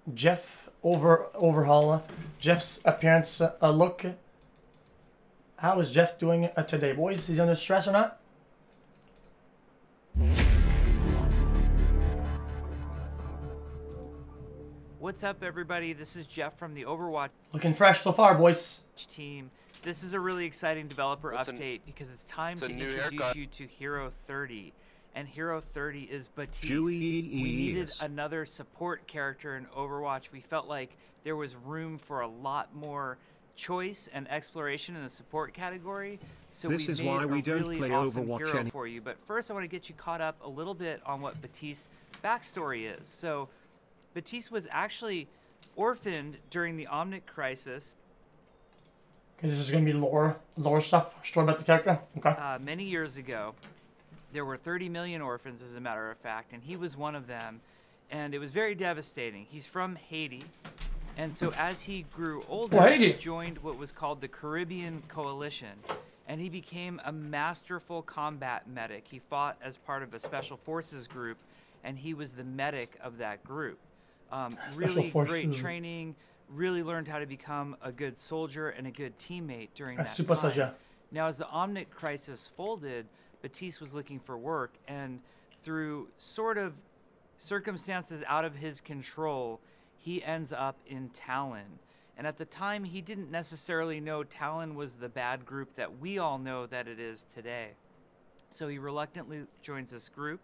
Jeff overhaul. Jeff's appearance look. How is Jeff doing today, boys? Is he under stress or not? What's up, everybody? This is Jeff from the Overwatch Looking fresh so far, boys. team. This is a really exciting developer update because it's time to introduce you to Hero 30. And Hero 30 is Baptiste. We needed another support character in Overwatch. We felt like there was room for a lot more choice and exploration in the support category. So this is why we don't play Overwatch hero for you. But first I want to get you caught up a little bit on what Baptiste's backstory is. So Baptiste was actually orphaned during the Omnic Crisis. Okay, this is going to be lore stuff, story about the character. Okay. Many years ago. There were 30 million orphans, as a matter of fact, and he was one of them, and it was very devastating. He's from Haiti, and so as he grew older, he joined what was called the Caribbean Coalition, and he became a masterful combat medic. He fought as part of a special forces group, and he was the medic of that group. Really great training, really learned how to become a good soldier and a good teammate during that time. Now, as the Omnic Crisis folded, Baptiste was looking for work, and through sort of circumstances out of his control, he ends up in Talon. And at the time, he didn't necessarily know Talon was the bad group that we all know that it is today. So he reluctantly joins this group.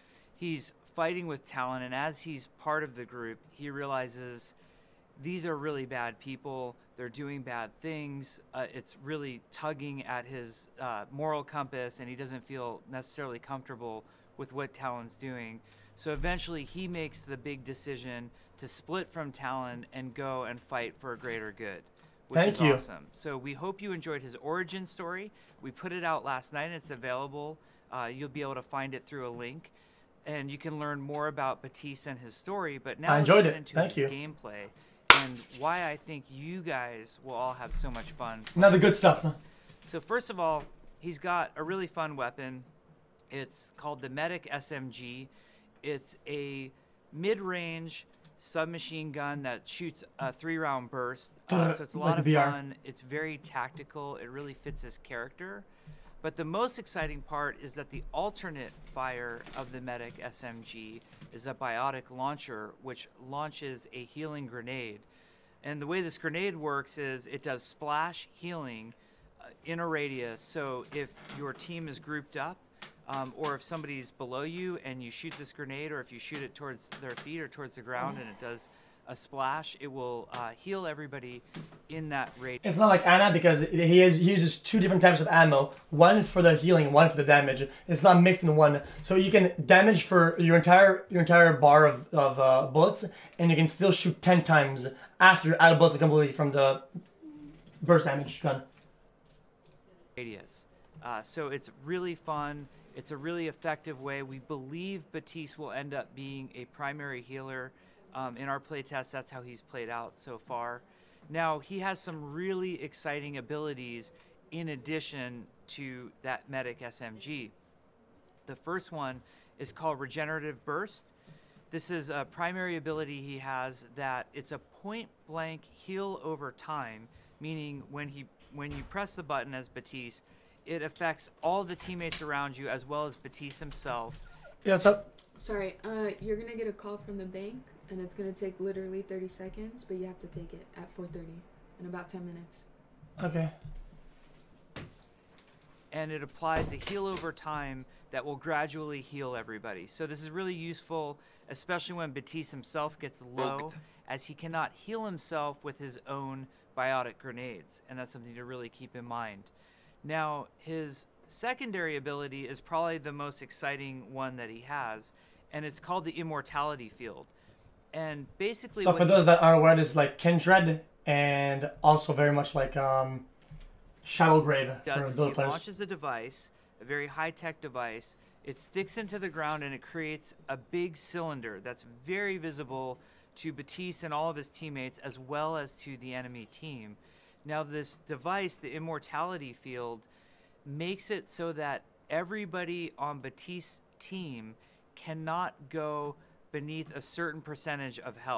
He's fighting with Talon, and as he's part of the group, he realizes these are really bad people. They're doing bad things. It's really tugging at his moral compass, and he doesn't feel necessarily comfortable with what Talon's doing. So eventually he makes the big decision to split from Talon and go and fight for a greater good, which is awesome. So we hope you enjoyed his origin story. We put it out last night, and it's available. You'll be able to find it through a link, and you can learn more about Baptiste and his story. But now let's get into his gameplay and why I think you guys will all have so much fun. Now the good stuff. So first of all, he's got a really fun weapon. It's called the Medic SMG. It's a mid-range submachine gun that shoots a 3-round burst. So it's a lot of fun. It's very tactical. It really fits his character. But the most exciting part is that the alternate fire of the Medic SMG is a biotic launcher, which launches a healing grenade. And the way this grenade works is it does splash healing in a radius. So if your team is grouped up, or if somebody's below you and you shoot this grenade, or if you shoot it towards their feet or towards the ground and it does a splash, it will heal everybody in that radius. It's not like Ana because he uses 2 different types of ammo. One for the healing, one for the damage. It's not mixed in one. So you can damage for your entire bar of bullets, and you can still shoot 10 times after you're out of bullets completely from the burst damage gun. Radius. So it's really fun. It's a really effective way. We believe Baptiste will end up being a primary healer. In our playtest, that's how he's played out so far. Now, he has some really exciting abilities in addition to that Medic SMG. The first one is called Regenerative Burst. This is a primary ability he has that it's a point-blank heal over time, meaning when you press the button as Baptiste, it affects all the teammates around you as well as Baptiste himself. Yeah, what's up? Sorry, you're going to get a call from the bank, and it's going to take literally 30 seconds, but you have to take it at 4:30 in about 10 minutes. Okay. And it applies a heal over time that will gradually heal everybody. So this is really useful, especially when Baptiste himself gets low, as he cannot heal himself with his own biotic grenades, and that's something to really keep in mind. Now, his secondary ability is probably the most exciting one that he has, and it's called the Immortality Field. And basically, so for those that aren't aware, it's like Kindred and also very much like Shadow Grave. He launches a device, a very high-tech device. It sticks into the ground and it creates a big cylinder that's very visible to Baptiste and all of his teammates as well as to the enemy team. Now this device, the Immortality Field, makes it so that everybody on Baptiste's team cannot go beneath a certain percentage of health.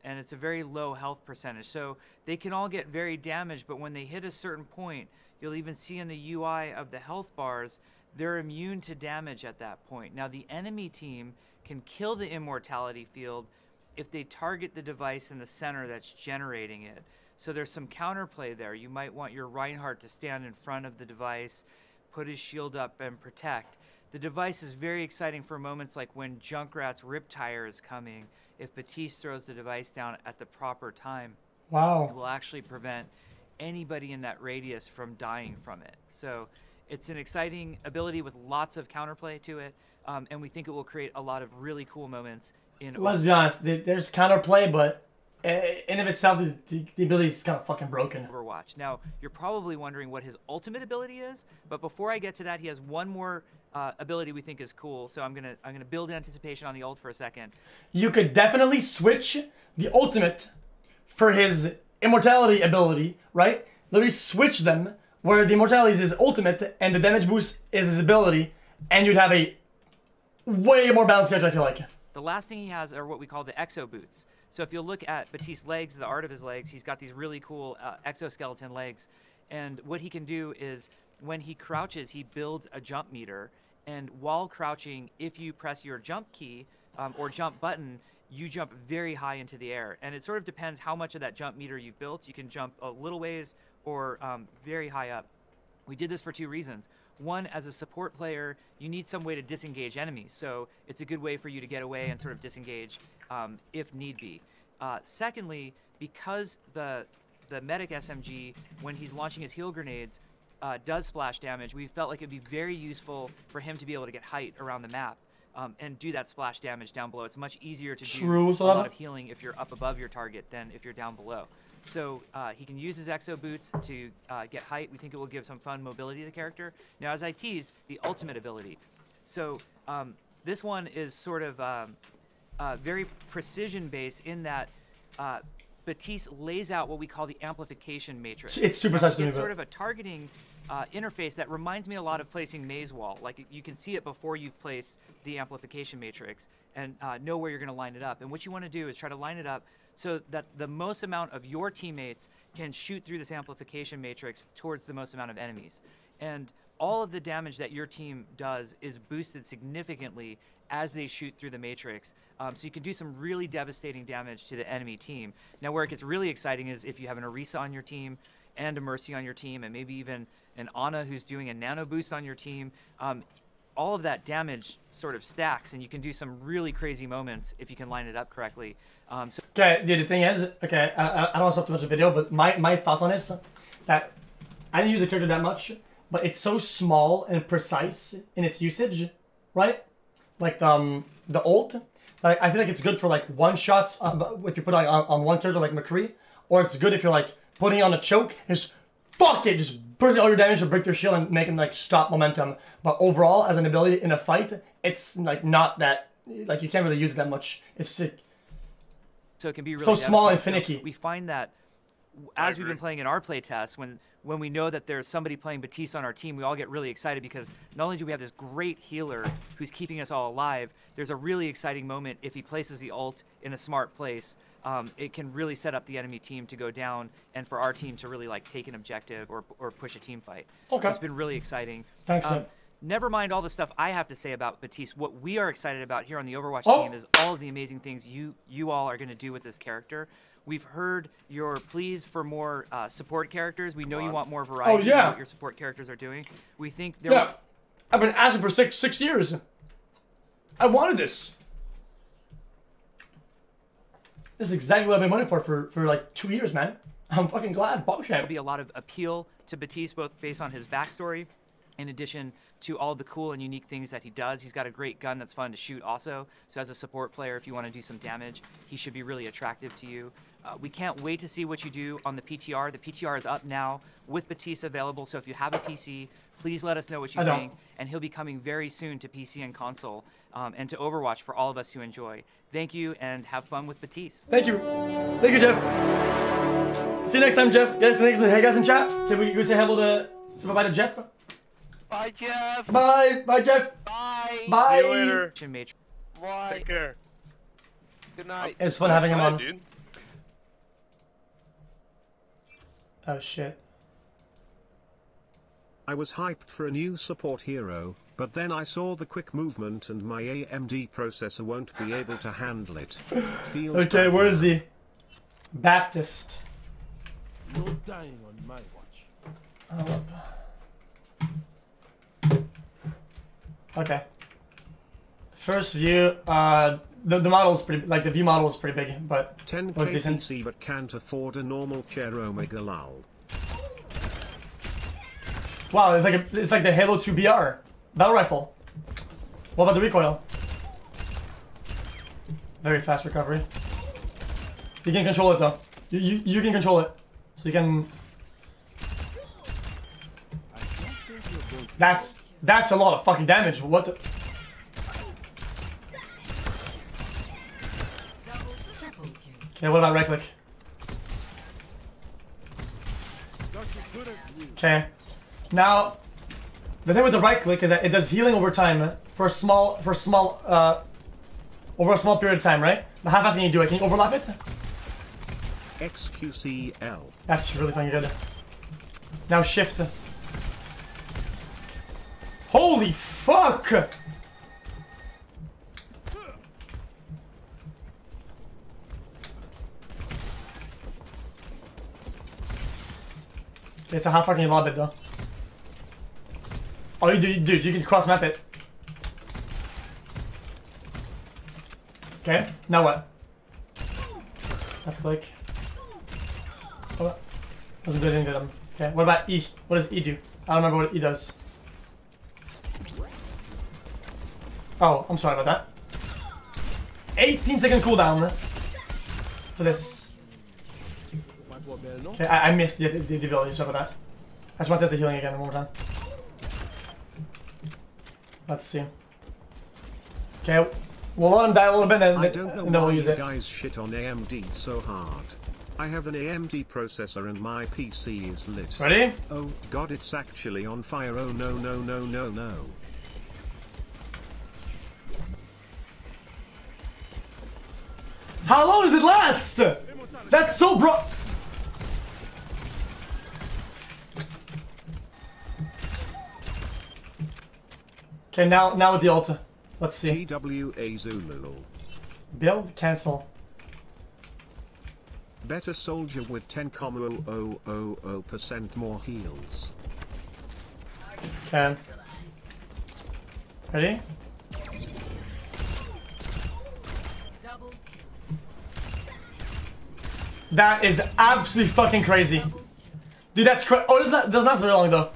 and it's a very low health percentage. So they can all get very damaged, but when they hit a certain point, you'll even see in the UI of the health bars, they're immune to damage at that point. Now the enemy team can kill the immortality field if they target the device in the center that's generating it. So there's some counterplay there. You might want your Reinhardt to stand in front of the device, put his shield up and protect. The device is very exciting for moments like when Junkrat's Riptire is coming. If Baptiste throws the device down at the proper time, wow, it will actually prevent anybody in that radius from dying from it. So it's an exciting ability with lots of counterplay to it, and we think it will create a lot of really cool moments in Overwatch. Let's be honest, there's counterplay, but in of itself, the ability is kind of fucking broken. Overwatch. Now, you're probably wondering what his ultimate ability is, but before I get to that, he has one more ability we think is cool. So I'm gonna build anticipation on the ult for a second. You could definitely switch the ultimate for his immortality ability, right? Literally switch them where the immortality is his ultimate and the damage boost is his ability, and you'd have a way more balanced character, I feel like. The last thing he has are what we call the exo boots. So if you'll look at Baptiste's legs, the art of his legs, he's got these really cool exoskeleton legs. And what he can do is when he crouches, he builds a jump meter. And while crouching, if you press your jump key or jump button, you jump very high into the air. And it sort of depends how much of that jump meter you've built. You can jump a little ways or very high up. We did this for two reasons. One, as a support player, you need some way to disengage enemies. So it's a good way for you to get away and sort of disengage if need be. Secondly, because the medic SMG, when he's launching his heal grenades, does splash damage, we felt like it'd be very useful for him to be able to get height around the map and do that splash damage down below. It's much easier to do a lot of healing if you're up above your target than if you're down below. So he can use his exo boots to get height. We think it will give some fun mobility to the character. Now, as I tease, the ultimate ability. So this one is sort of very precision-based in that Baptiste lays out what we call the amplification matrix. It's too precise to me. It's sort of a targeting interface that reminds me a lot of placing maze wall. Like you can see it before you've placed the amplification matrix and know where you're going to line it up. And what you want to do is try to line it up so that the most amount of your teammates can shoot through this amplification matrix towards the most amount of enemies. And all of the damage that your team does is boosted significantly as they shoot through the matrix. So you can do some really devastating damage to the enemy team. Now where it gets really exciting is if you have an Orisa on your team and a Mercy on your team and maybe even an Ana who's doing a nano boost on your team. All of that damage sort of stacks, and you can do some really crazy moments if you can line it up correctly. Okay, the thing is, okay, I don't want to stop too much of the video, but my thoughts on this is that I didn't use the character that much, but it's so small and precise in its usage, right? Like the ult, like I feel like it's good for like one shots if you put on one character like McCree, or it's good if you're like putting on a choke and just fuck it, just burst all your damage to break their shield and make them like stop momentum. But overall, as an ability in a fight, it's like not that, like you can't really use it that much. It's sick. So it can be really so small and finicky. So we find that as we've been playing in our play tests, when we know that there's somebody playing Baptiste on our team, we all get really excited because not only do we have this great healer who's keeping us all alive, there's a really exciting moment if he places the ult in a smart place. It can really set up the enemy team to go down and for our team to really like take an objective or push a team fight. Okay. So it's been really exciting. Thanks, never mind all the stuff I have to say about Baptiste. What we are excited about here on the Overwatch team is all of the amazing things you all are going to do with this character. We've heard your pleas for more support characters. We know you want more variety in what your support characters are doing. We think there I've been asking for six years. I wanted this. This is exactly what I've been waiting for like 2 years, man. I'm fucking glad. There'll be a lot of appeal to Baptiste, both based on his backstory, in addition to all the cool and unique things that he does. He's got a great gun that's fun to shoot also. So as a support player, if you want to do some damage, he should be really attractive to you. We can't wait to see what you do on the PTR. The PTR is up now with Baptiste available. So if you have a PC, please let us know what you think. And he'll be coming very soon to PC and console and to Overwatch for all of us to enjoy. Thank you and have fun with Baptiste. Thank you. Thank you, Jeff. See you next time, Jeff. Guys, hey guys in chat. Can we say hello to, say bye to Jeff? Bye, Jeff. Bye. Bye, Jeff. Bye. Bye. Bye. Take care. Good night. It's fun having him on. Dude. Oh shit. I was hyped for a new support hero, but then I saw the quick movement and my AMD processor won't be able to handle it. Feels Okay, bad. where is he? Baptiste. No dying on my watch. Okay. First view, the model is pretty, like the view model is pretty big, but 10k looks decent. PC but can't afford a normal chair. Omega lol. Wow, it's like the Halo 2 BR battle rifle. What about the recoil? Very fast recovery. You can control it though. You can control it, so you can. That's a lot of fucking damage. What the? Okay, what about right click? Okay. Now, the thing with the right click is that it does healing over time over a small period of time, right? But how fast can you do it? Can you overlap it? xQcOW. That's really fucking good. Now shift. Holy fuck! Okay, so how far can you lob it though? Oh, dude, you can cross map it. Okay, now what? Left click. Oh, doesn't do anything to them. Okay, what about E? What does E do? I don't remember what E does. Oh, I'm sorry about that. 18-second cooldown for this. Okay, I missed the ability, sorry about that. I just want to test the healing again one more time. Let's see. Okay, we'll let him die a little bit and then we'll use it. Guys shit on AMD so hard. I have an AMD processor and my PC is lit. Ready? Oh god, it's actually on fire. Oh no no no no no. How long does it last? That's so bro. Okay, now with the ult. Let's see. GWA Zulu. Build, cancel. Better soldier with 10,000% more heals. Okay. Ready? That is absolutely fucking crazy. Dude, that's crazy. Oh, doesn't last very long though.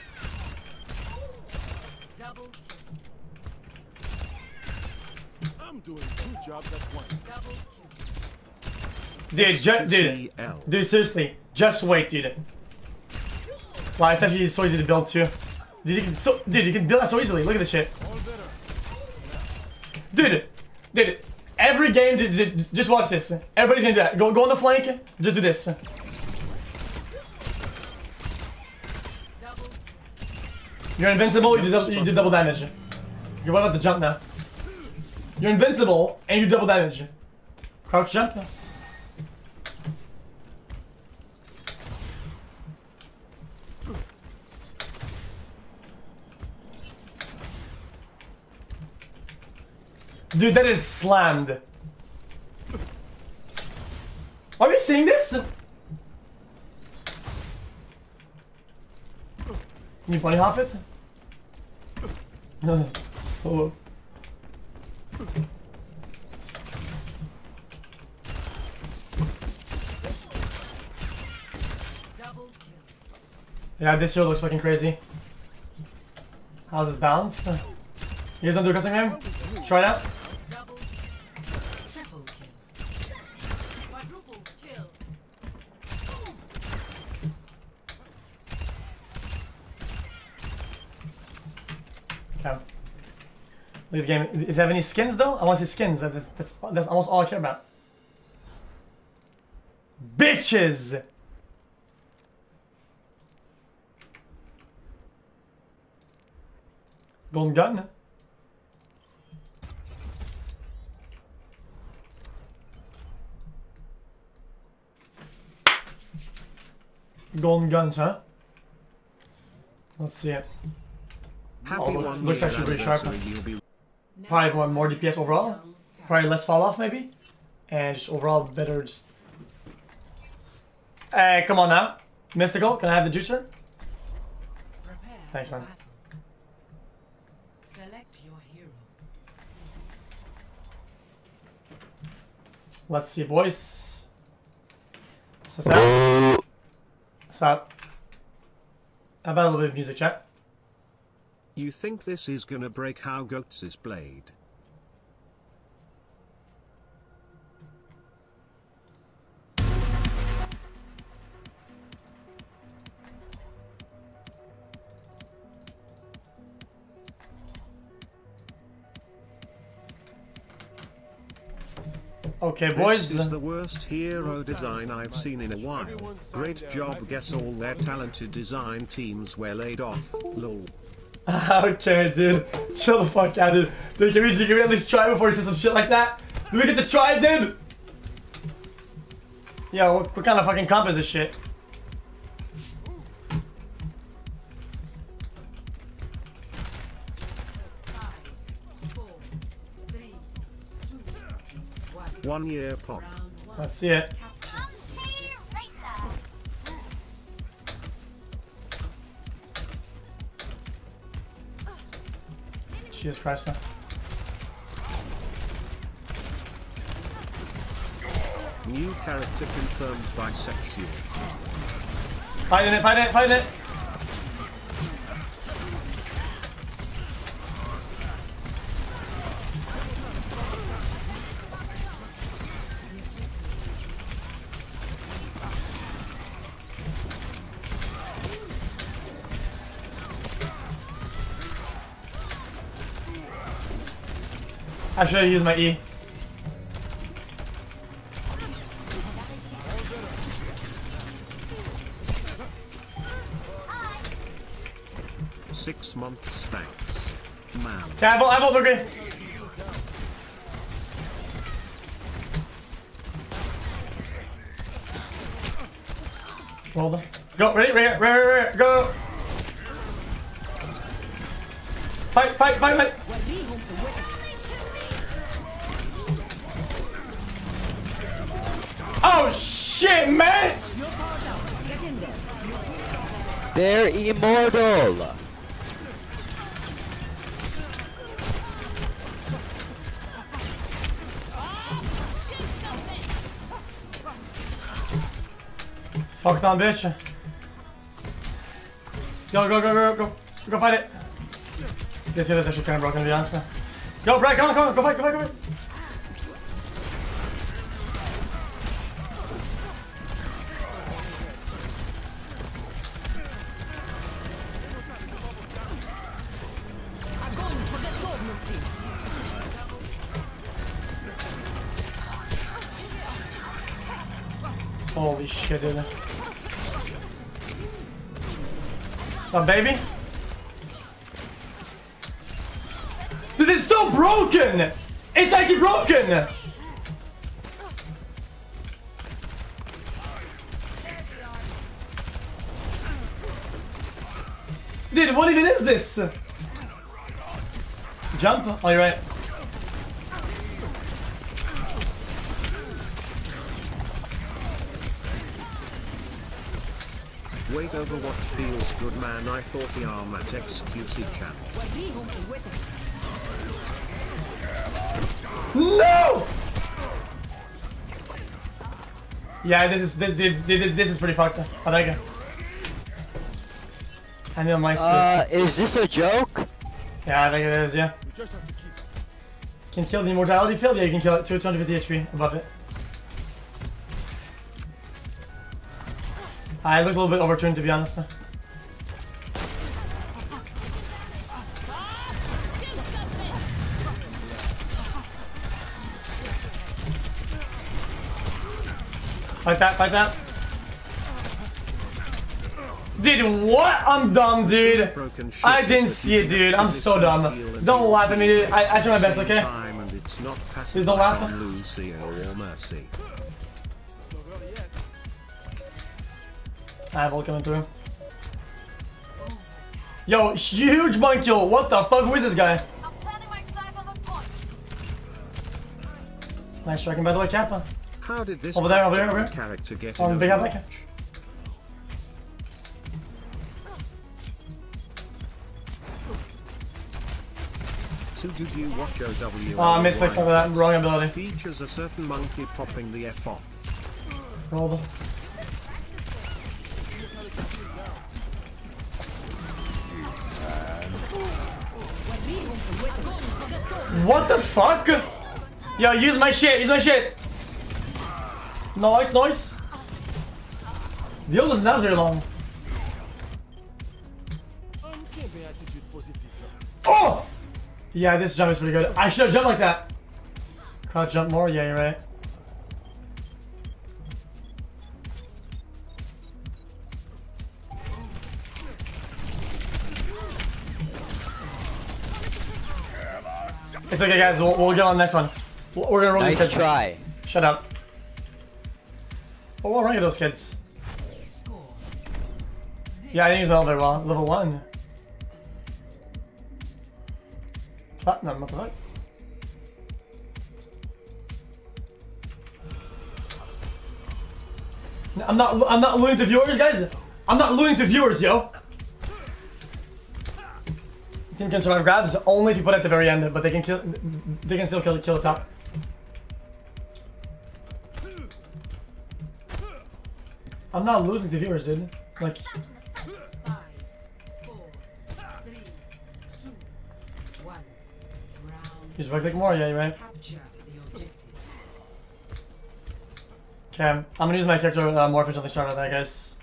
I'm doing 2 jobs at once. Dude, seriously, just wait, dude. Wow, it's actually so easy to build too. Dude, you can build that so easily. Look at this shit. Dude, every game, just watch this. Everybody's gonna do that. Go on the flank. Just do this. You're invincible. You do double damage. Okay, what about the jump now? You're invincible and you double damage. Crouch jump. Dude, that is slammed. Are you seeing this? Can you bunny hop it? Oh. Yeah, this here looks fucking crazy. How's this balanced? You guys want to do a custom game? Try it out. Okay. Look at the game. Does it have any skins though? I want to see skins. That's almost all I care about. Bitches! Golden gun. Golden guns, huh? Let's see it. Looks actually pretty sharp. Probably more DPS overall. Probably less fall off maybe. And just overall better. Just... Hey, come on now. Mystical, can I have the juicer? Thanks, man. Select your hero. Let's see, boys. What's that? What's up? How about a little bit of music, chat? You think this is gonna break xQc's blade? Okay, boys. This is the worst hero design I've seen in a while. Great job, guess all their talented design teams were laid off. Lol. Okay, dude. Chill the fuck out, dude. Dude, can we at least try before you say some shit like that? Do we get to try, dude? Yo, what kind of fucking comp is this shit? One year pop. Let's see it. Jesus Christ. Now. New character confirmed bisexual. Fighting it, fighting it, fighting it! I should have used my E. Six months, thanks. Man. Okay, I vote for green. Roll them. Go, ready, ready, go! Fight, fight, fight, fight! Oh shit, man! They're immortal! Fuck down, bitch. Go, go, go, go, go. Go fight it. This is actually kind of broken, to be honest. Go, Brad, come on, come on, go fight, go fight, go fight. Holy shit, dude. What's up, baby? This is so broken! It's actually broken! Dude, what even is this? Jump? Oh, you're right. Wait, Overwatch feels good, man. I thought the arm at xQc channel. No! Yeah, this is pretty fucked up. I like it. I know my skills. Is this a joke? Yeah, I think it is, yeah. Can kill the immortality field? Yeah, you can kill it. 250 HP above it. It looks a little bit overturned, to be honest. Fight that, fight that. Dude, what? I'm dumb, dude. I didn't see it, dude. I'm so dumb. Don't laugh at me, dude. I try my best, okay? Please don't laugh. I have ult coming through. Yo, huge monk kill. What the fuck? Who is this guy? Nice striking by the way, Kappa. How did this over there. character get on in big over? hat catch. So did you watch OW? Oh, I missed like some of that wrong ability. Features a certain monkey popping the F off. Roll them. What the fuck? Yo, use my shit, Nice. The ult doesn't last very long. Oh! Yeah, this jump is pretty good. I should have jumped like that. Crouch jump more? Yeah, you're right. It's okay, guys. We'll get on the next one. We're gonna roll these kids. Nice try. Shut up. Oh, what rank are those kids? Yeah, I didn't use my ult very well. Level 1. Platinum, what the fuck? I'm not losing to viewers, guys. I'm not losing to viewers, yo. Team can survive grabs only if you put it at the very end, but they can still kill the top. I'm not losing to viewers, dude. Like. Use right click more, yeah, you're right. Okay, I'm gonna use my character more efficiently start with that, guys.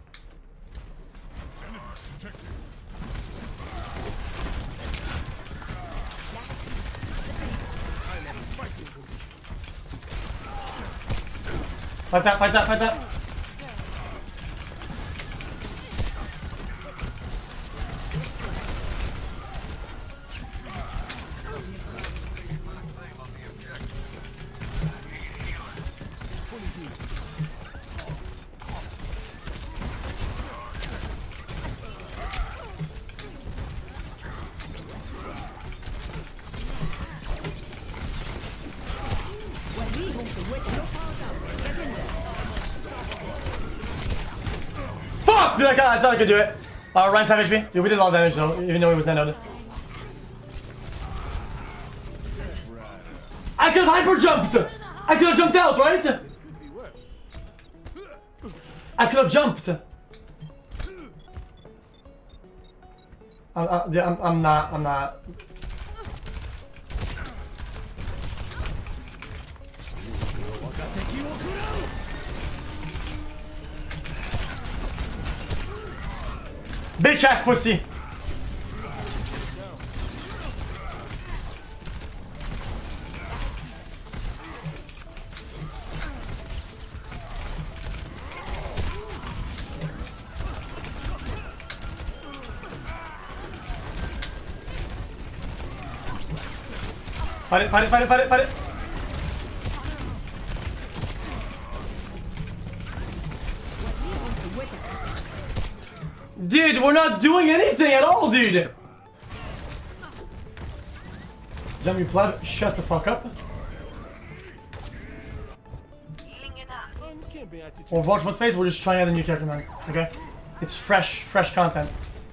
Fight that. Fuck! Dude, I thought I could do it. Ryan savaged me. Dude, we did a lot of damage though, even though he was nanoed. I could have hyper jumped! I could have jumped out, right? I could have jumped. I'm not. Bitch ass pussy. Fight it. Dude, we're not doing anything at all, dude. Jump, you pleb. Shut the fuck up. Overwatch what face? We're just trying out a new character, man. Okay? It's fresh content.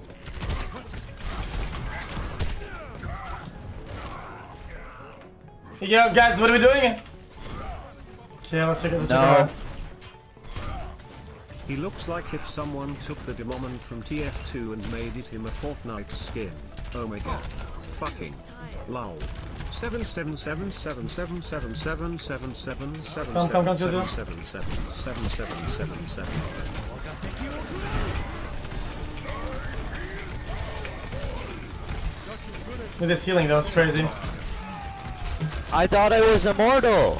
Yo, guys, what are we doing? Okay, let's check it out. He looks like if someone took the demon from TF2 and made it him a Fortnite skin. Oh my god. Fucking. Lol. 77777777777777777. Look at this healing though, it's crazy. I thought I was immortal.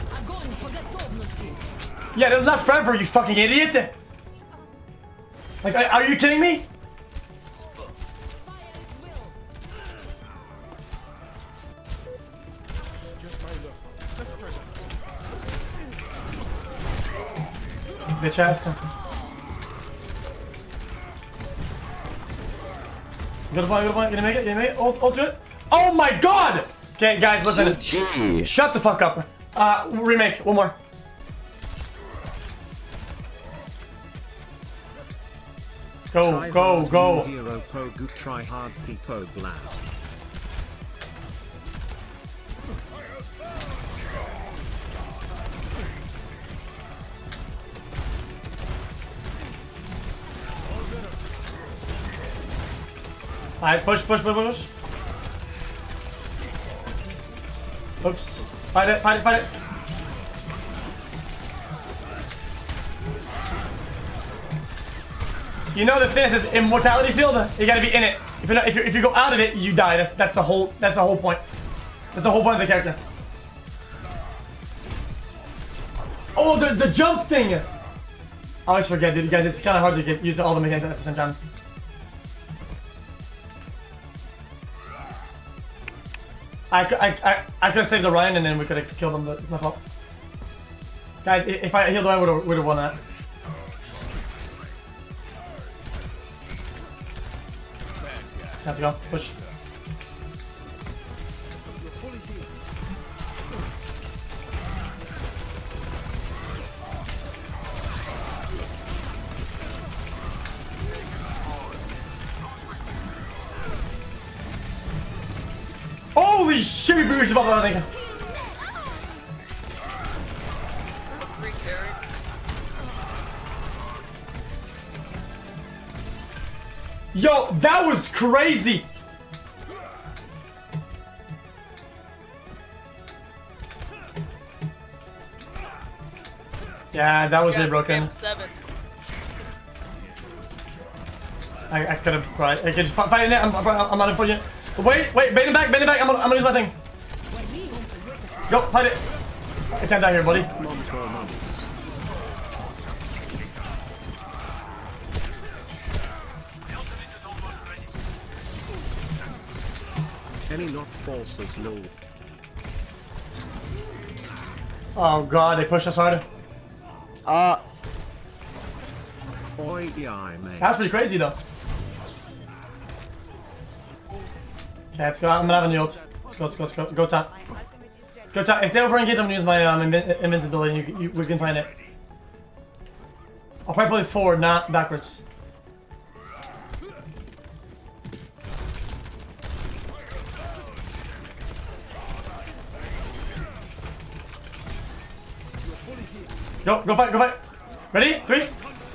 Yeah, that's not forever, you fucking idiot! Like, are you kidding me? Bitch ass. Good point, good point. Gonna make it, gonna make it. Ult to it. Oh my god! Okay, guys, listen. GG. Shut the fuck up. Remake. One more. Go, go, go. Hero Pogu try hard people glad. Alright, push, push, push, push. Oops. Fight it, fight it, fight it. You know the thing is immortality field. You gotta be in it. If you go out of it, you die. That's the whole point. That's the whole point of the character. Oh, the jump thing. I always forget, dude. Guys, it's kind of hard to get used to all the mechanics at the same time. I could have saved the Ryan and then we could have killed him, but it's my fault. Guys, if I healed the Ryan, would have won that. Let's go. Push. Holy shit, we reached above that thing. Yo, that was crazy. Yeah, that was really broken. I could have cried. I could just fight in it. I'm out of for you. Wait, bait him back, I'm gonna use my thing. Go, fight it. I can't die here, buddy. Any not forces low. Oh god, they pushed us hard. Oi, yeah, mate. That's pretty crazy though. Okay, let's go. I'm gonna have a new ult. Let's go. Go top. Go top. If they over-engage, I'm gonna use my invincibility. We can find it. I'll probably play forward, not backwards. Go fight. Ready? 3.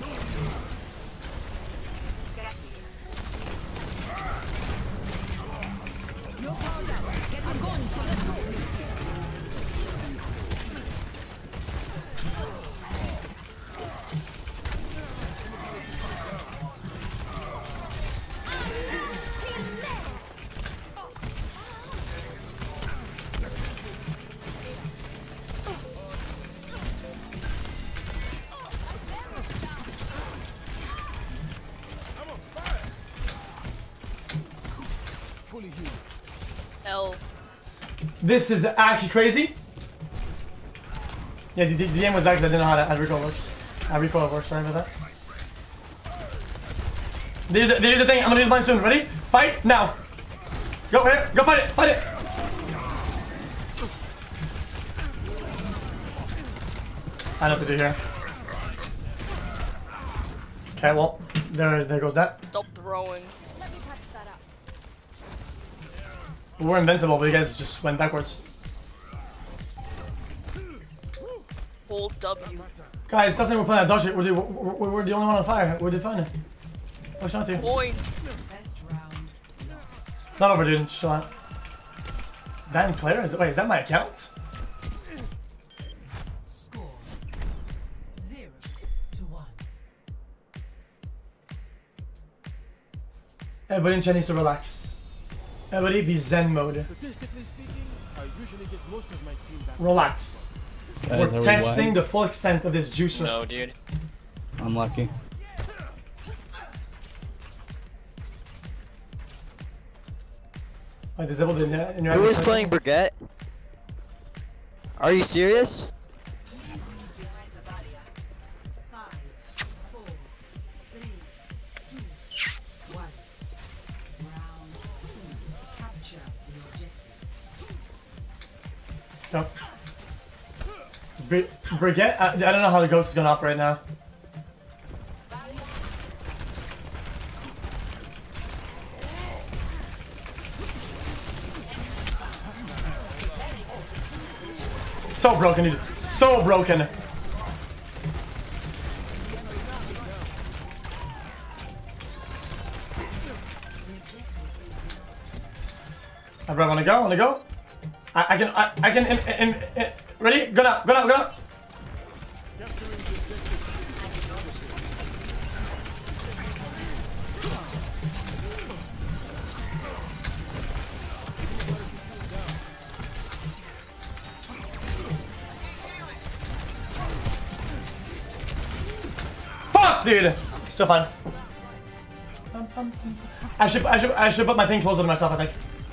This is actually crazy. Yeah, the aim was back because I didn't know how recoil works. How recoil works, sorry about that. There's the thing, I'm gonna use mine soon. Ready? Fight now! Go here, go fight it! Fight it! I know what to do here. Okay, well, there goes that. Stop throwing. We're invincible, but you guys just went backwards. Hold W. Guys, stop saying we're playing that dodge shit. We're the only one on fire. We did fine. What's not to? Point. It's not over, dude. Just chill out. Ban player? Wait, is that my account? Score 0-1. Everybody in chat needs to relax. Everybody be zen mode. Statistically speaking, I usually get most of my team back. Relax. Guys, we're testing the full extent of this juicer. No, dude. I'm lucky. I disabled in your Who is playing Brigitte? Are you serious? Let's go. Brigette? I don't know how the ghost is gonna operate now. So broken, dude. So broken. Bro, wanna go? Wanna go? I can. Ready? Go now. Go now. Go now. Fuck, dude. Still fine. I should put my thing closer to myself, I think.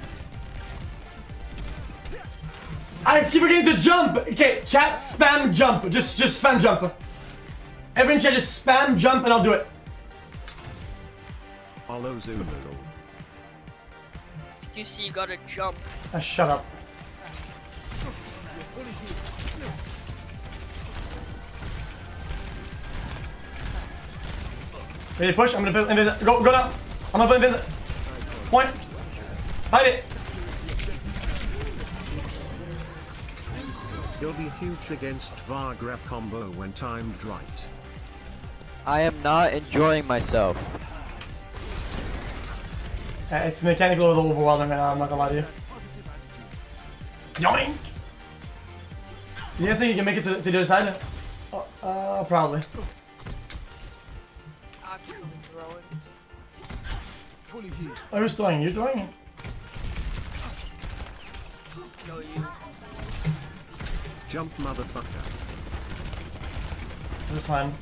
I keep forgetting to jump! Okay, chat, spam jump. Just spam jump. Everyone in chat, just spam jump and I'll do it. Hello, Zulu. xQc, you gotta jump. Shut up. Ready to push? I'm gonna put invis. Go now. I'm gonna put invis. Point. Hide it. You'll be huge against Vargraf combo when timed right. I am not enjoying myself. It's mechanically a little overwhelming right now, I'm not gonna lie to you. Yoink! You think you can make it to the other side? Probably. Oh, who's throwing? You're throwing? No, you. Jump, motherfucker. This is fine.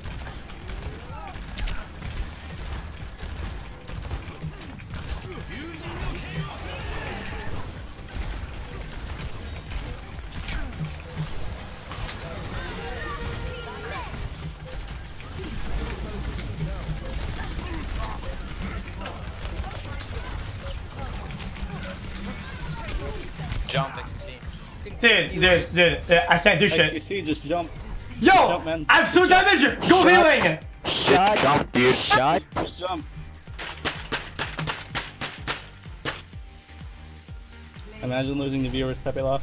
Jump, xQc. Dude, I can't do shit. xQc, just jump. Yo! Just jump, man. I have so damage! Go healing! Shut up, dude. Shut. Just jump. Imagine losing the viewers, Pepe Law.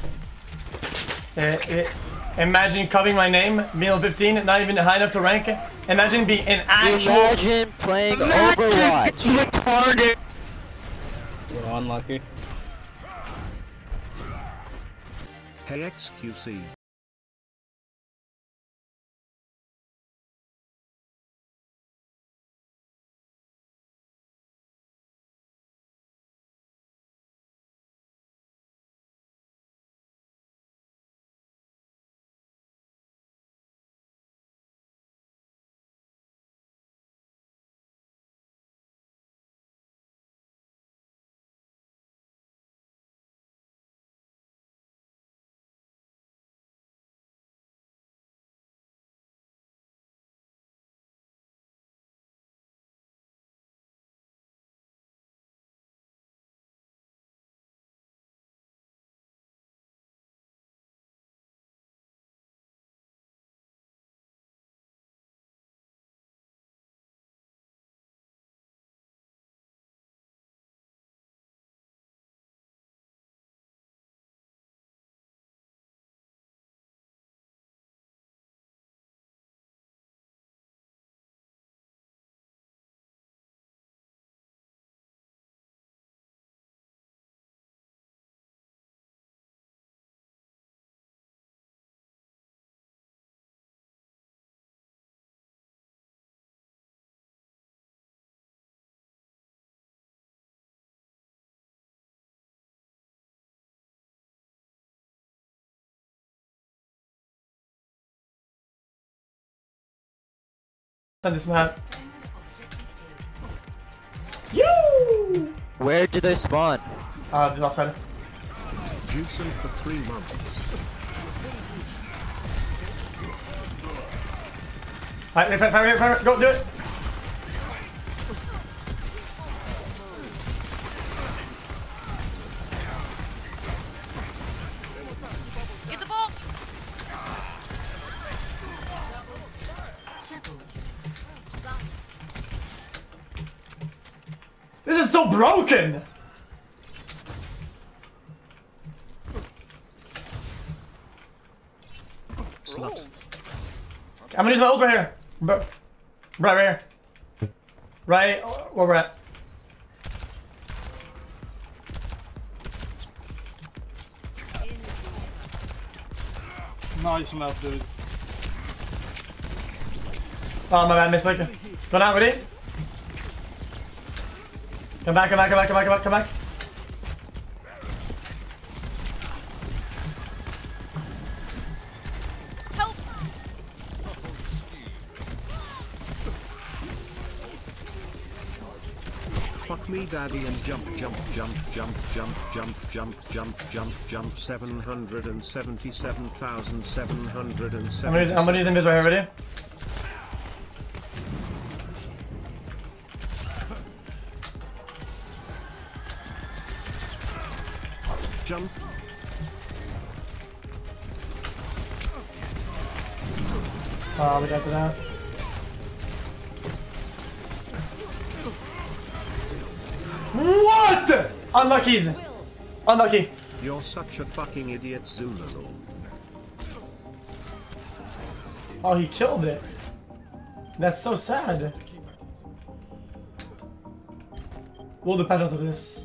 Imagine covering my name, meal 15, not even high enough to rank. Imagine being an actual. Imagine playing Overwatch. Retarded. You're unlucky. Hey xQc. On this map. You. Where do they spawn? The outside. Juicing for 3 months. Fire, go do it. Get the This is so broken! Slut. I'm gonna use my ult right here. Right here. Right where we're at. Nice map, dude. Oh my bad, miss. Go now, ready? Come back. Help! Fuck me daddy and jump 777,777. I'm gonna use this right here, ready? Jump. Oh, we got to that. What? Unlucky. You're such a fucking idiot, Zululu. Oh, he killed it. That's so sad. We'll do patterns of this.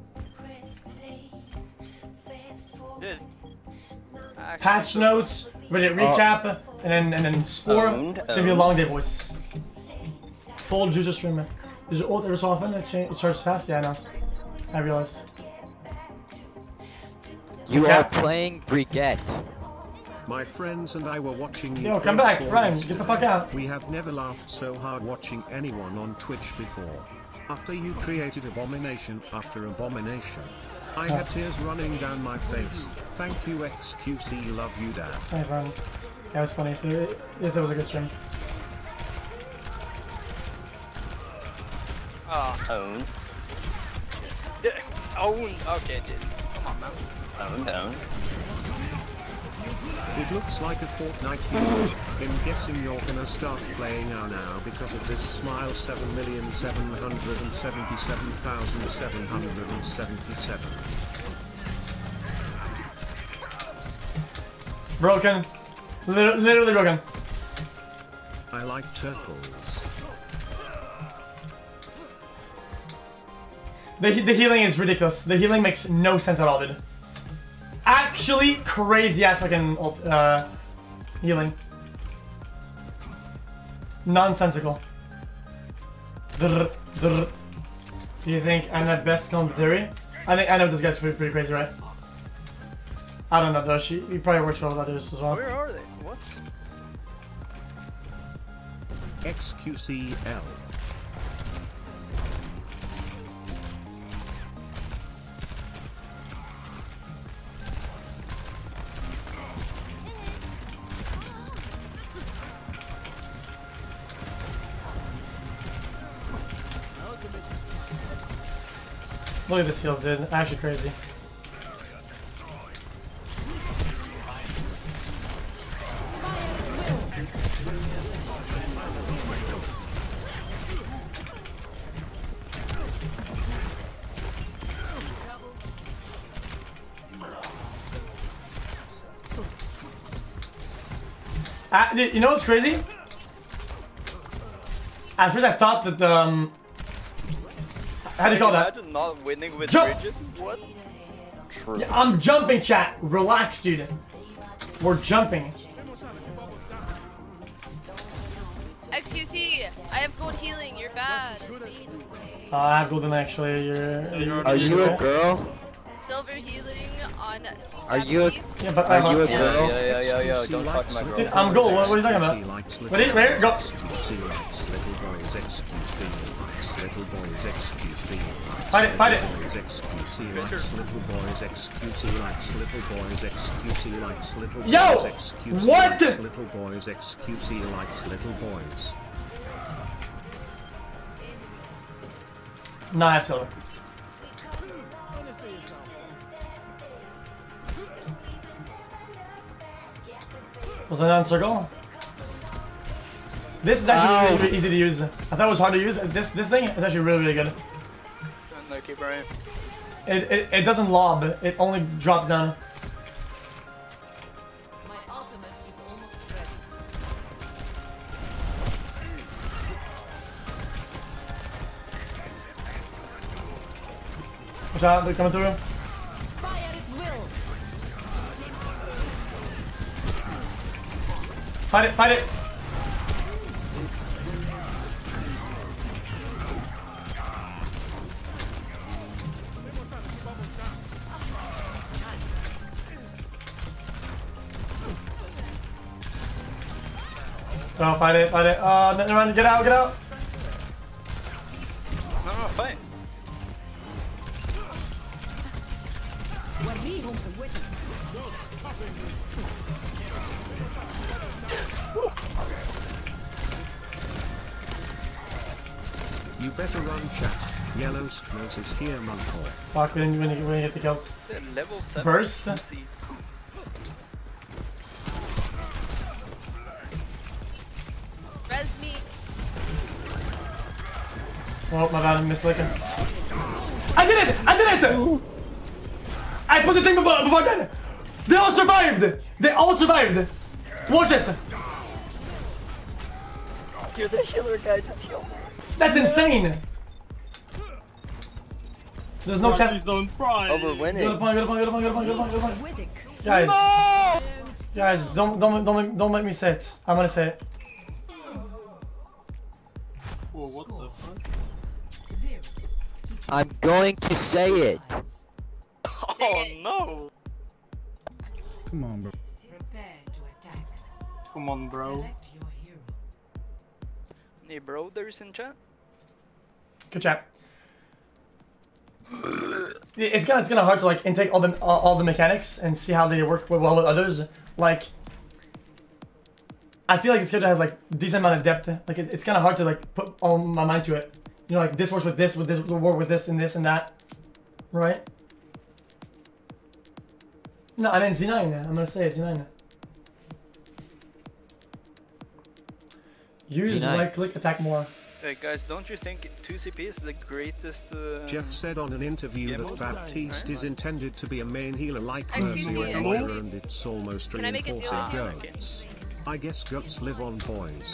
Patch notes, ready to recap, and then spore. It's gonna be a long day, boys. Full juicer stream. Is your ult ever so often? It charges fast? Yeah, I know. I realize. You are playing Brigette. My friends and I were watching you. Yo, come back, Ryan, get the fuck out. We have never laughed so hard watching anyone on Twitch before. After you created abomination after abomination, I had tears running down my face. Thank you, xQc, love you, Dad. Thanks, man. That was funny. So, yes, that was a good stream. Own. Own. Okay, dude. Come on, man. Own. It looks like a Fortnite video. I'm guessing you're gonna start playing now because of this smile 7,777,777. Broken. Literally broken. I like turtles. The healing is ridiculous. The healing makes no sense at all, dude. Actually, crazy ass fucking healing. Nonsensical. Do you think Anna best come theory? I know this guy's pretty crazy, right? I don't know though. He probably works well with others as well. Where are they? What? xQcOW. Look at this heals, dude. Actually crazy. Dude, you know what's crazy? At first I thought that how do you call that? Imagine not winning with Jump! bridges? What? True. Yeah, I'm jumping, chat. Relax, dude. We're jumping. xQc, I have gold healing. You're bad. I have golden actually. Are you a girl? Silver healing on. Are you a, Baptiste. Yeah, but are you a Yo, girl? don't talk to my girl. Dude, I'm gold. What are you talking about? Ready? Ready? Go. Fight it, fight it. Yo! What? Little boys, xQc likes little boys. Nah, I have silver. Was that on circle? This is actually really easy to use. I thought it was hard to use. This thing is actually really good. Unlucky, Brian. It doesn't lob. It only drops down. My ultimate is almost ready. Watch out, they're coming through. Fire at will. Fight it, fight it. Oh, fight it, fight it. Oh, never mind, get out, get out. No, fine. You better run, chat. Yellow Skills is here, Monko. Fuck, we didn't get the kills. Level 7. Burst. Res me. Oh, my bad, I missed like it. I did it! I did it! I put the thing before that. They all survived! They all survived! Watch this! You're the healer guy, just heal me. That's insane! There's no cat. Oh, we're winning. Go to point, go to point, go to point, go to point, go to point, go to point. Guys. No! Guys, don't make me say it. I'm gonna say it. Whoa, what the fuck? I'm going to say it. Oh no! Come on, bro. Prepare to attack. Come on, bro. Select your hero. Hey, bro, there's in chat. Good chat. It's kind of hard to like intake all the mechanics and see how they work well with others. Like, I feel like this character has like decent amount of depth. Like it's kind of hard to like put all my mind to it. You know, like this works with this will work with this and that, right? No, I meant Z9. I'm gonna say it's Z9. Use Z9. right click attack more. Hey guys, don't you think 2CP is the greatest Jeff said on an interview that Baptiste is intended to be a main healer like Mercy xQc, and xQc. and it's almost Can I make a deal reinforcing with you? goats. I guess goats live on poise.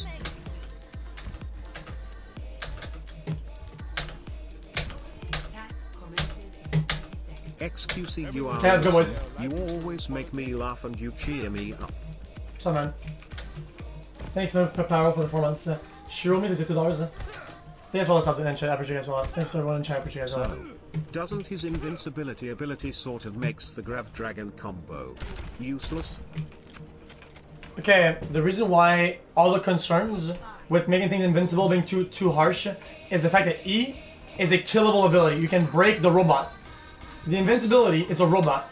Attack commences in 30 seconds. xQc, you are Okay, let's go, boys. You always make me laugh and you cheer me up. So man. Thanks per power for the 4 months. Show me the $2. Thanks for all the subs in chat. I appreciate you guys a lot. Thanks to everyone in chat. I appreciate you guys a lot. Doesn't his invincibility ability sort of makes the Grav Dragon combo useless? Okay, the reason why all the concerns with making things invincible being too harsh is the fact that E is a killable ability. You can break the robot. The invincibility is a robot.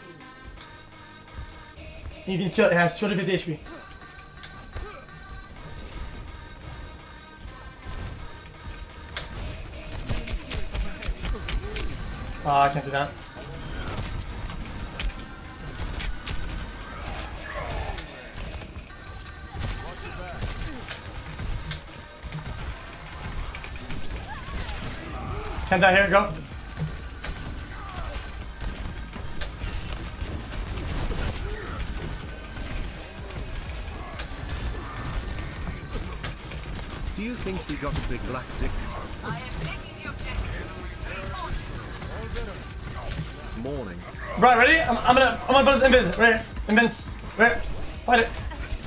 You can kill it. It has 250 HP. Oh, I can't do that. Can't die here, go. Do you think he got a big black dick? Morning. Right, ready? I'm gonna put this invis. Right here. Invis. Right here. Fight it.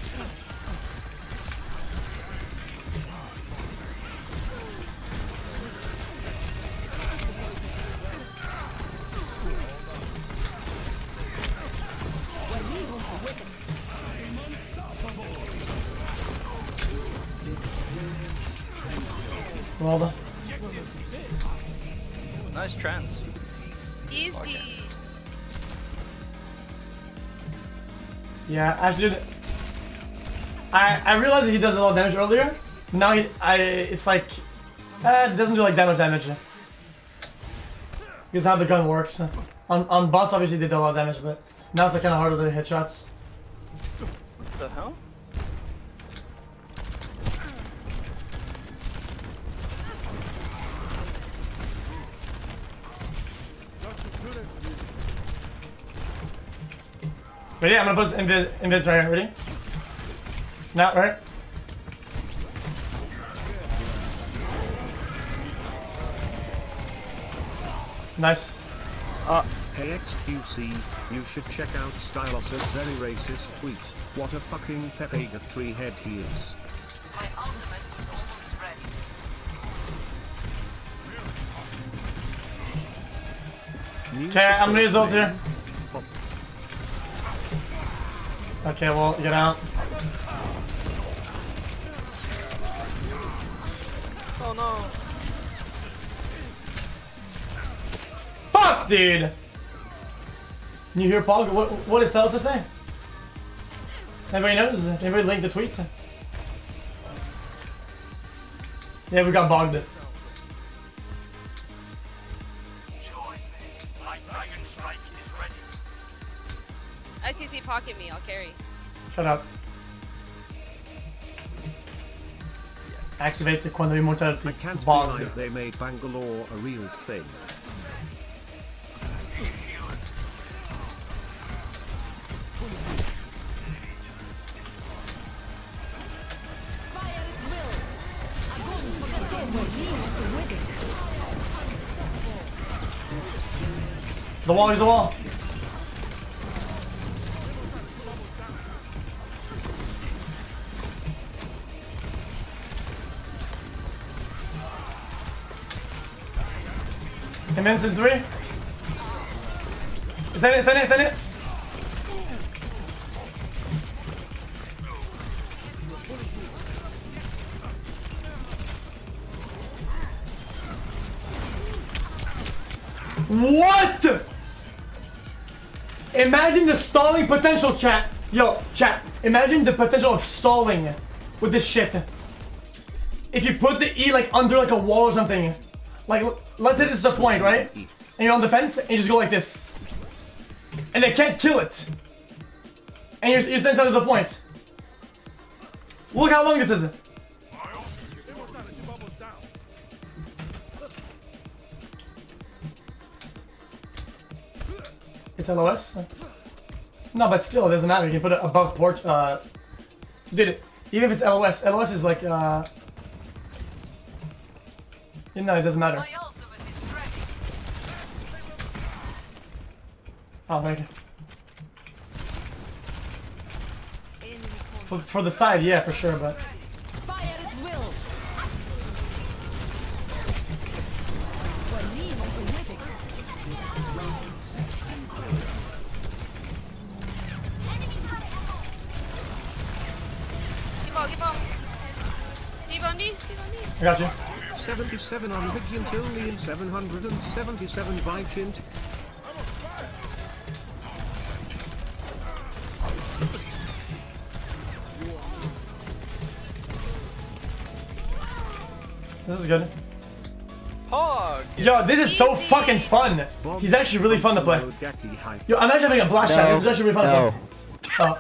Well done. Nice trance. Easy. Yeah, actually, I realized that he does a lot of damage earlier. Now it's like, it doesn't do like that much damage. Because how the gun works. On bots, obviously, they did a lot of damage, but now it's like kind of harder to hit shots. What the hell? Ready? I'm gonna put invids right here. Ready? Now, right? Nice. Hey xQc, you should check out Stylos's very racist tweet. What a fucking Pepega 3-head he is. My ultimate is almost ready. Okay, I'm gonna use ult here. Okay, well, get out. Oh no. Fuck, dude! Can you hear Paul? What is Telsa saying? Anybody knows? Anybody link the tweet? Yeah, we got bogged. xQc pocket me, I'll carry. Shut up. Activate the Quantum Immortality. I can't Bogged. believe they made Bangalore a real thing. The wall is the wall. Immense in 3. Send it, send it, send it. What? Imagine the stalling potential, chat. Yo, chat. Imagine the potential of stalling with this shit. If you put the E like under like a wall or something. Like, let's say this is the point, right? And you're on the fence, and you just go like this. And they can't kill it. And you're sent out to the point. Look how long this is. It's LOS? No, but still, it doesn't matter. You can put it above port. Dude, even if it's LOS, LOS is like, no, it doesn't matter. Oh, thank you. For the side, yeah, for sure, but... Fire at will. Keep on. Keep on me. I got you. 77 on Vigient only in 777 Vigient. This is good. Hog! Yo, this is so fucking fun. He's actually really fun to play. Yo, I'm actually having a blast shot. This is actually really fun to play.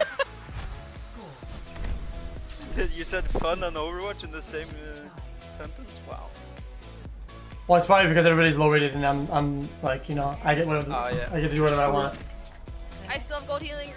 You said fun and Overwatch in the same sentence? Wow. Well, it's probably because everybody's low rated and I'm like, you know, I get whatever, I get to do whatever I want. I still have gold healing.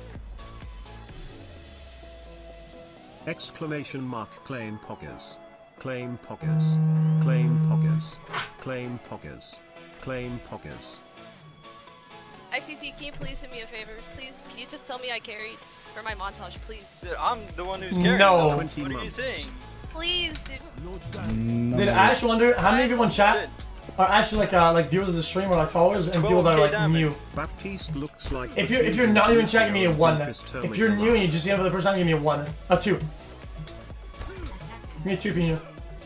Exclamation mark claim poggers. Claim poggers. Claim poggers. Claim poggers. Claim poggers. xQc, can you please do me a favor? Please, can you just tell me I carried for my montage, please? Dude, I'm the one who's carrying. No. What are you saying? Please, dude. Did I actually wonder how many people in chat are actually like viewers of the stream or like followers and people that are like new? Baptiste looks like If you're not even in chat, give me a 1. If you're new and you just see it for the first time, give me a 1. A 2. Give me a 2 for you.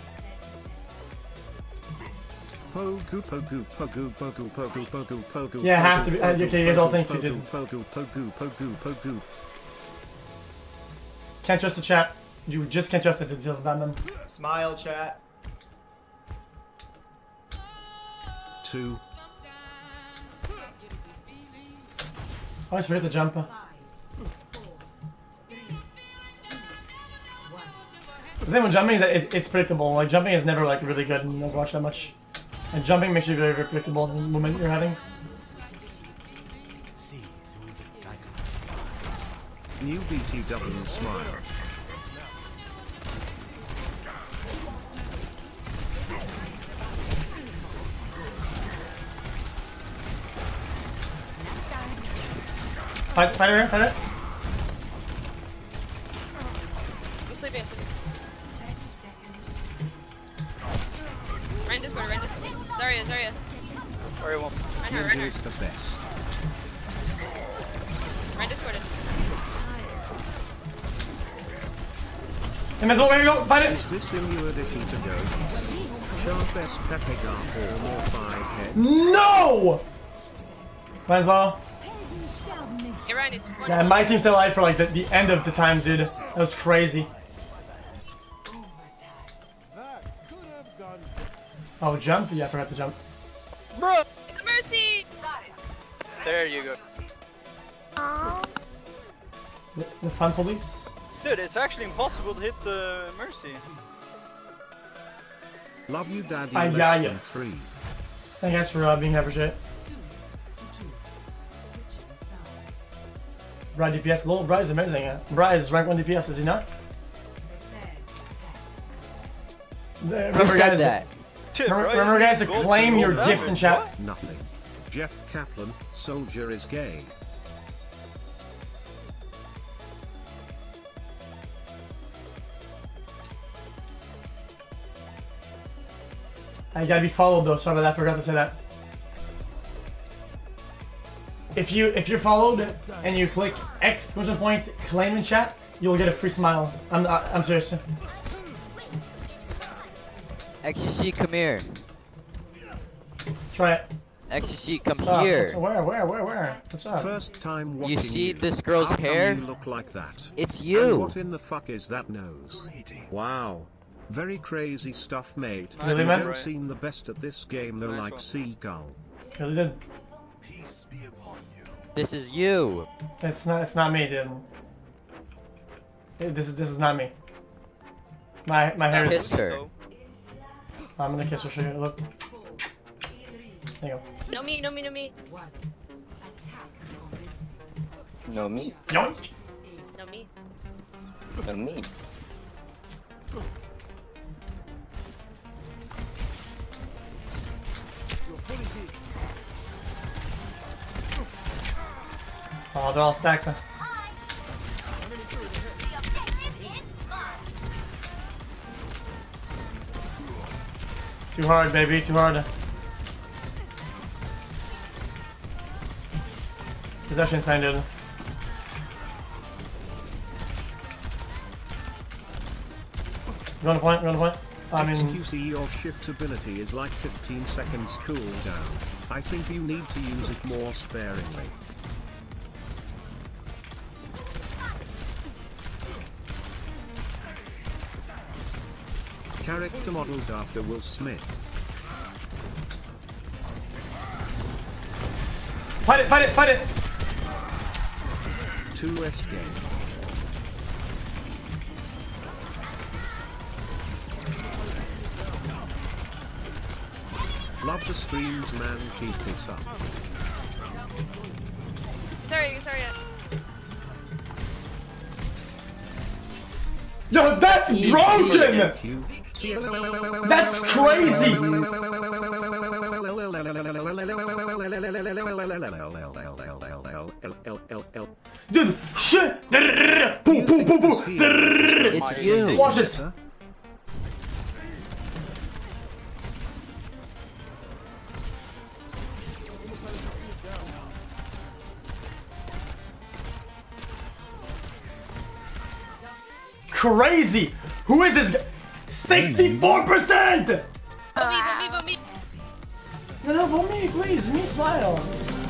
Pogu, pogu, pogu, pogu, pogu, pogu, pogu. Yeah, have to be. Okay, you guys all saying 2 did. Pogu, pogu, pogu, pogu. Can't trust the chat. You just can't trust it. It feels bad, man. Smile, chat. 2. I always forget to jump. The thing with jumping is that it's predictable. Like, jumping is never like really good in Overwatch that much. And jumping makes you very, very predictable in the movement you're having. New BTW smile. Fight her, fight her. I'm sleeping, I'm sleeping. Ryan Discord, Ryan Discord. Zarya, Zarya. Sorry, one. Ryan her. Is the best. Ryan Discorded. And that's what we go, fight it! Is this in new addition to go? Sharpest Pepega or more 5 head? No! Might as well. Hey, Ryan, he's Yeah, my team's still alive for like the end of the times, dude. That was crazy. Oh, jump? Yeah, I forgot to jump. Bro! It's a mercy! There you go. The fun police? Dude, it's actually impossible to hit the Mercy. Love you, Daddy. I got you. 3. Thank you guys for being here, appreciate it. Brad DPS, lol, Brad is amazing. Brad is rank 1 DPS, is he not? Remember guys, that? remember guys to claim your gifts in chat. Nothing. Jeff Kaplan, soldier is gay. I gotta be followed though, sorry about that, I forgot to say that. If you're followed and you click X claim in chat, you'll get a free smile. I'm serious. xQc, come here. Try it. xQc, come What's up? here. Where? What's up? First time watching You see you. this girl's How come hair? you look like that? It's you. And what in the fuck is that nose? Wow. Very crazy stuff, mate. Really, You man? don't seem the best at this game though, like xQcOW. Really did. This is you. It's not me, dude. This is not me. My hair Kiss is. her. I'm gonna kiss her. Show you. Look. There you go. No me, no me, no me. No me. Yoink! No me. No me. Oh, they're all stacked. Too hard, baby. Too hard. He's actually insane, dude. Go on the point. Go on the point. I mean, xQc, your shift ability is like 15 seconds cooldown. I think you need to use it more sparingly. Character modeled after Will Smith. fight it, fight it, fight it! 2S game. Love the streams, man. Keep it up. Sorry. Yo, that's broken! That's crazy! Dude, shit! Poo, poo, poo, poo! It's you. Watch this! Crazy! Who is this guy? 64%! But me. No, for me, please. Me smile.